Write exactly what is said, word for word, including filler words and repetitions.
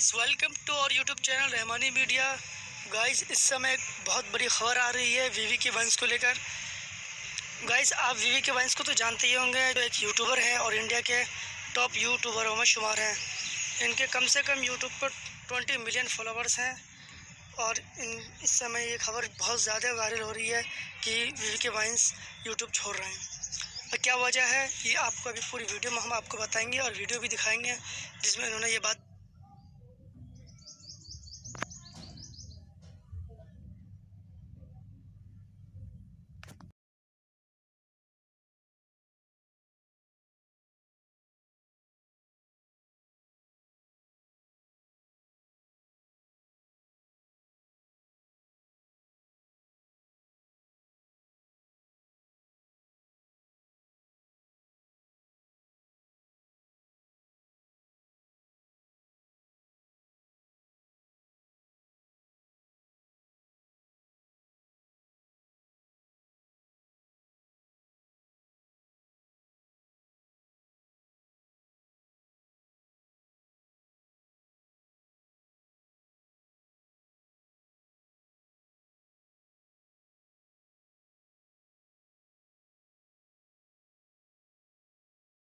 Guys, welcome to our YouTube channel Rahmani media. Guys, इस समय एक बहुत बड़ी खबर आ रही है वीवी के वंश को लेकर। गाइस, आप वीवी के वंश को तो जानते ही होंगे, जो एक यूट्यूबर है और इंडिया के टॉप यूट्यूबरों में शुमार हैं। इनके कम से कम यूट्यूब पर बीस मिलियन फॉलोवर्स हैं और इन इस समय ये खबर बहुत ज़्यादा वायरल हो रही है कि वीवी के वंश यूट्यूब छोड़ रहे हैं। और क्या वजह है, ये आपको अभी पूरी वीडियो में हम आपको बताएंगे और वीडियो भी दिखाएंगे जिसमें इन्होंने ये बात